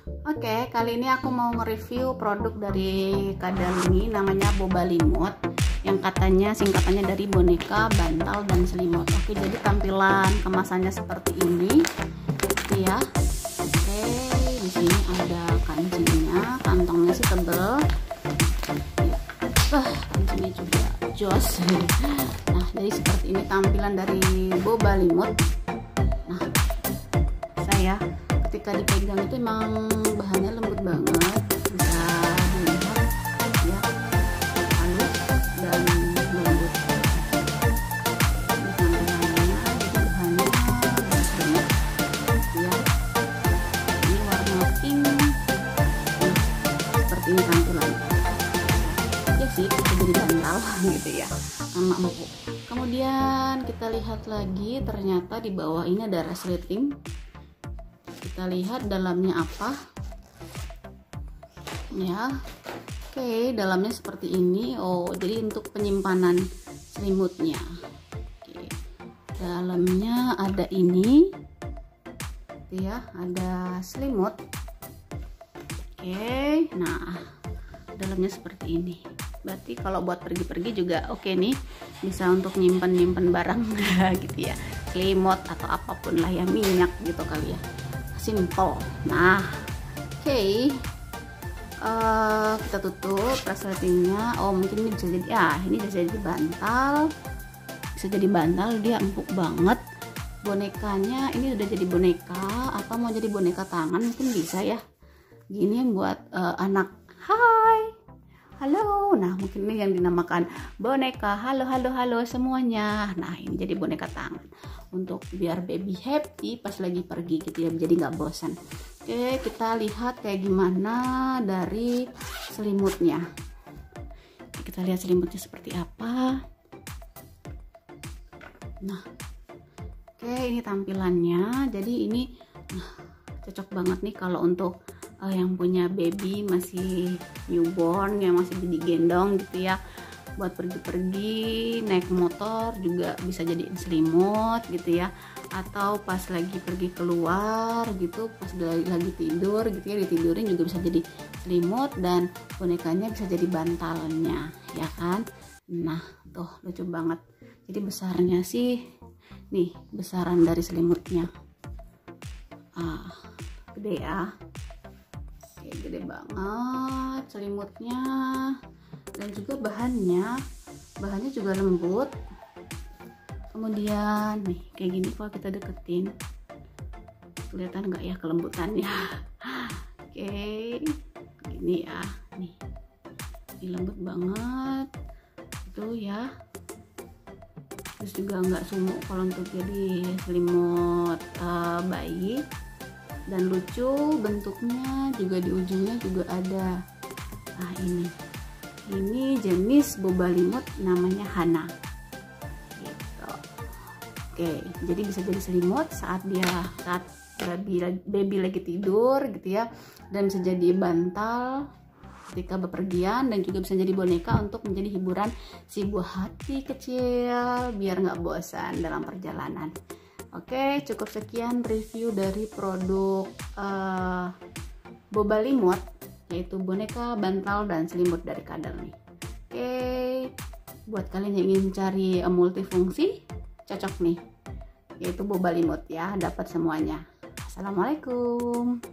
Oke, kali ini aku mau nge-review produk dari Kadal ini, namanya Bobalimut, yang katanya singkatannya dari boneka, bantal, dan selimut. Oke, jadi tampilan kemasannya seperti ini, ya. Oke, di sini ada kancingnya, kantongnya sih tebel. Kancingnya juga jos. Nah, jadi seperti ini tampilan dari Bobalimut. Nah, saya ketika dipegang itu emang bahannya lembut banget, bisa dilihat ya, halus dan lembut. Ini tampilannya, jadi bahannya bagus banget ya. Ini warna pink. Nah, seperti ini tampilannya ya sih, bisa jadi bantal gitu ya, anak empuk. Kemudian kita lihat lagi, ternyata di bawah ini ada resleting. Kita lihat dalamnya apa ya. Oke, dalamnya seperti ini. Oh, jadi untuk penyimpanan selimutnya. Oke, dalamnya ada ini ya, ada selimut. Oke, nah dalamnya seperti ini. Berarti kalau buat pergi-pergi juga oke nih, bisa untuk nyimpen barang gitu ya, selimut atau apapun lah ya, minyak gitu kali ya, simple. Nah, oke, kita tutup resletingnya. Oh, mungkin ini bisa jadi, ini bisa jadi bantal, dia empuk banget. Bonekanya ini udah jadi boneka atau mau jadi boneka tangan mungkin bisa ya, gini buat anak. Hai, halo. Nah, mungkin ini yang dinamakan boneka halo semuanya. Nah, ini jadi boneka tangan untuk biar baby happy pas lagi pergi gitu ya, jadi nggak bosan. Oke, kita lihat kayak gimana dari selimutnya. Kita lihat selimutnya seperti apa. Nah, oke, ini tampilannya. Jadi ini cocok banget nih kalau untuk yang punya baby masih newborn, yang masih digendong gitu ya, buat pergi-pergi naik motor juga bisa jadiin selimut gitu ya, atau pas lagi pergi keluar gitu, pas lagi tidur gitu ya, ditidurin juga bisa jadi selimut, dan bonekanya bisa jadi bantalnya ya kan. Nah, tuh lucu banget. Jadi besarnya sih nih, besaran dari selimutnya gede ya. Oke, gede banget selimutnya, dan juga bahannya juga lembut. Kemudian nih kayak gini, kalau kita deketin kelihatan nggak ya kelembutannya. Oke, gini ya, nih ini lembut banget itu ya. Terus juga nggak sumuk kalau untuk jadi selimut bayi, dan lucu bentuknya juga, di ujungnya juga ada. Nah, ini jenis Bobalimut, namanya Hana gitu. Oke, jadi bisa jadi selimut saat baby lagi tidur gitu ya, dan bisa jadi bantal ketika bepergian, dan juga bisa jadi boneka untuk menjadi hiburan si buah hati kecil biar nggak bosan dalam perjalanan. Oke, cukup sekian review dari produk Bobalimut, yaitu boneka, bantal, dan selimut dari Kadal nih. Oke, buat kalian yang ingin cari multifungsi, cocok nih, yaitu Bobalimut ya, dapat semuanya. Assalamualaikum.